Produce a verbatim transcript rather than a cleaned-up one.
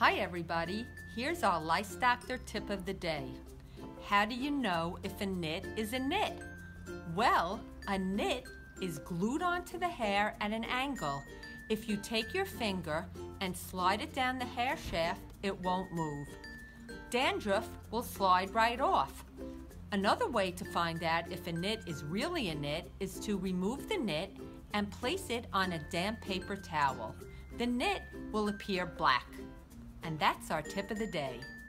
Hi everybody, here's our Lice Doctor tip of the day. How do you know if a knit is a knit? Well, a knit is glued onto the hair at an angle. If you take your finger and slide it down the hair shaft, it won't move. Dandruff will slide right off. Another way to find out if a knit is really a knit is to remove the knit and place it on a damp paper towel. The knit will appear black. And that's our tip of the day.